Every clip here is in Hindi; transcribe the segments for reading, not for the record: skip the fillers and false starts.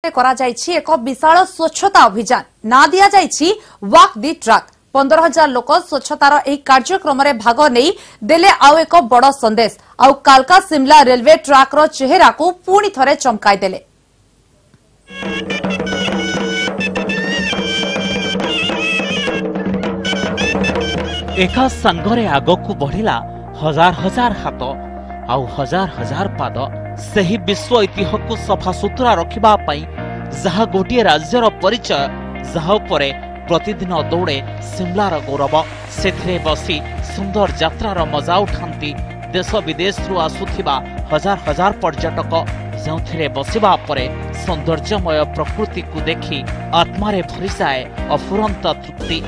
रे करा जायछि एक विशाल स्वच्छता अभियान ना दिया जायछि वॉक दी ट्रैक 15,000 लोक स्वच्छतार एही कार्यक्रम रे भाग नहीं देले आउ एक बड़ संदेश आउ कालका शिमला रेलवे ट्रैक रो चेहरा को पुणी थरे चमकाई देले। एका संगरे आगकू बढ़िला हजार हजार हाथ आउ हजार हजार पाद सही विश्व इतिहास को सफा सुतरा रखिबा पई जहा गोटिए राज्यर परिचय जहा उपरे प्रतिदिन दौड़े शिमलार गौरव सेथिरे बसी सुंदर यात्रार मजा उठांती देश विदेश रु आसुथिबा हजार हजार पर्यटक जोंथिरे बसिबा परे सौंदर्यमय प्रकृति को देखि आत्मारे भरी जाए अफुरंत तृप्ति।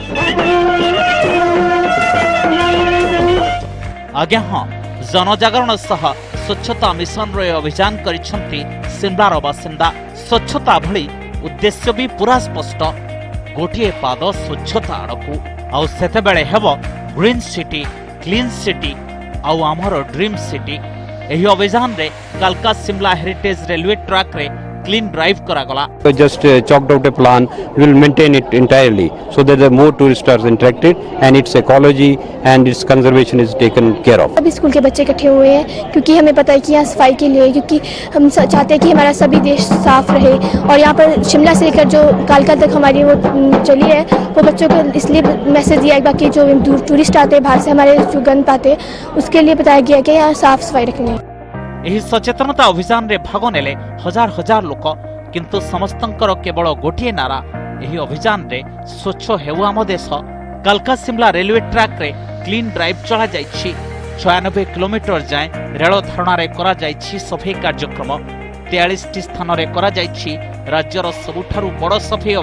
आज्ञा हाँ जनजागरण सह स्वच्छता मिशन रे अभियान करिसंती शिमलार बासिंदा स्वच्छता भली उद्देश्य भी पूरा स्पष्ट गोटिए पाद स्वच्छता आड़कू आउ सेते बेले हेबो ग्रीन सिटी क्लीन सिटी आउ आमर ड्रीम सिटी। एही अभियान रे कालका शिमला हेरिटेज रेलवे ट्रैक रे clean drive करा गला। We just chalked out a plan. We will maintain it entirely so that the more tourists are interacted and its ecology and its conservation is taken care of. सभी स्कूल के बच्चे इकट्ठे हुए हैं क्योंकि हमें पता है कि यहाँ सफाई के लिए क्योंकि हम चाहते हैं कि हमारा सभी देश साफ रहे और यहाँ पर शिमला से लेकर जो कालका तक हमारी वो चली है वो बच्चों को इसलिए मैसेज दिया गया कि जो टूरिस्ट आते हैं बाहर से हमारे जो गंद पाते उसके लिए बताया गया कि यहाँ साफ सफाई रखनी है। एही सचेतनता अभियान रे भाग नेले हजार हजार लोक किंतु समस्तंकर केवल गोटिए नारा एही अभियान रे स्वच्छ हेउ आम देश। कालका शिमला रेलवे ट्रैक रे क्लीन ड्राइव चला जायछि 96 किलोमीटर जाए रेल धारणा रे करा जायछि सफाई कार्यक्रम 43 टी स्थान रे करा जायछि राज्यर सबुठारु बड़ सफाई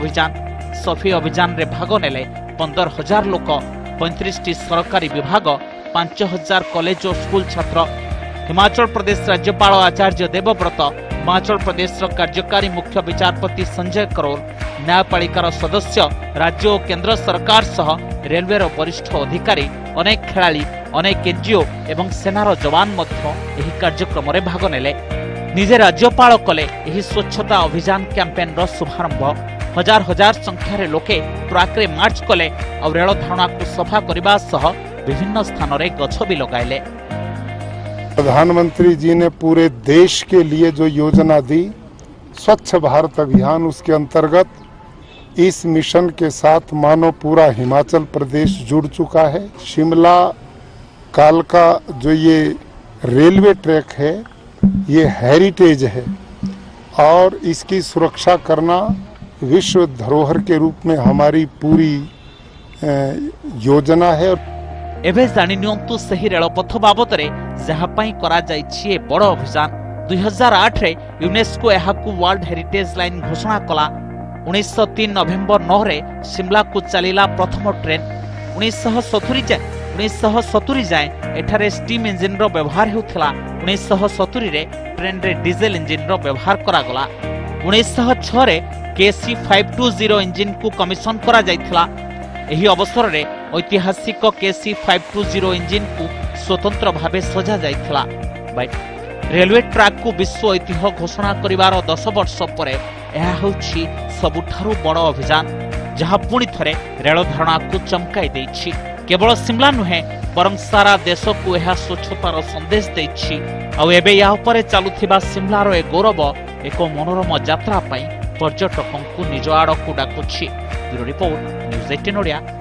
अभियान रे भाग नेले 15,000 लोक 35 टी सरकारी विभाग 5,000 कॉलेज और स्कूल छात्र। हिमाचल प्रदेश राज्यपाल आचार्य देवव्रत हिमाचल प्रदेश कार्यकारी मुख्य विचारपति संजय करोल न्यायपालिकार सदस्य राज्य और केंद्र सरकार सह रेलवे वरिष्ठ अधिकारी अनेक खिलाड़ी अनेक एनजीओ एवं सेनार जवान मध्य एही कार्यक्रम रे भाग नेले। निजे राज्यपाल कले एही स्वच्छता अभियान कैंपेन रो शुभारंभ हजार हजार संख्यार लोके ट्रैक रे मार्च कले और रेल धारणा को सफा करबा सह विभिन्न स्थान रे गछ भी लगाइले। प्रधानमंत्री जी ने पूरे देश के लिए जो योजना दी स्वच्छ भारत अभियान उसके अंतर्गत इस मिशन के साथ मानो पूरा हिमाचल प्रदेश जुड़ चुका है। शिमला कालका जो ये रेलवे ट्रैक है ये हेरिटेज है और इसकी सुरक्षा करना विश्व धरोहर के रूप में हमारी पूरी योजना है। एबे जानि नियंतु सही रेलपथ बाबद रे जहा पई करा जायछि ए बड़ अभियान 2008 रे यूनेस्को एहाकु वर्ल्ड हेरिटेज लाइन घोषणा कला। 1903 नवेम्बर 9 रे शिमला को चलीला प्रथम ट्रेन। 1970 जाए एठारे स्टीम इंजिन रो व्यवहार हेउथला। 1970 रे ट्रेन रे डीजल इंजिन रो व्यवहार करा गला। 1906 रे केसी 520 इंजिन को कमिशन करा जायथला। एही अवसर रे ऐतिहासिक केसी 520 इंजिन को स्वतंत्र भावे सजा जायथला। रेलवे ट्रैक को विश्व ऐतिह्य घोषणा करिवार 10 वर्ष पर यह होछि सबुठारु बड़ अभियान जहां पुणी थरे रेल धारणा को चमकाई देछि। केवल शिमला नुहे बरं सारा देश को यह स्वच्छतार संदेश देछि। आ एबे या उपरे चालुथिबा शिमलार ए गौरव एक मनोरम यात्रा पई पर्यटकों को निज आड़ को डाकुछि। Bureau report news 18 Odia.